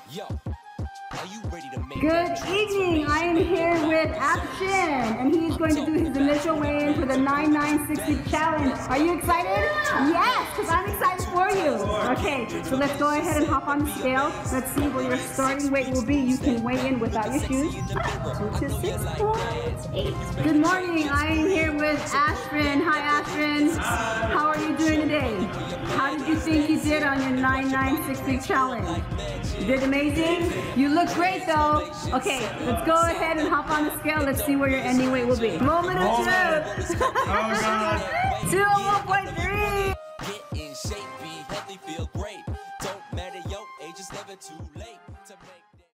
Good evening. I am here with Afshin, and he's going to do his initial weigh-in for the 9960 challenge. Are you excited? Yes, because I'm excited for you. Okay, so let's go ahead and hop on the scale. Let's see where your starting weight will be. You can weigh in without your shoes. 226.8. Good morning. I am here with Afshin. Hi, Afshin. How are you doing today? How did you think you did on your 9960 challenge? You did amazing? You look great though. Okay, let's go ahead and hop on the scale. Let's see where your ending weight will be. Moment of truth. Oh God. 201.3. Get in shape, be healthy, feel great. Don't matter your age, it's never too late.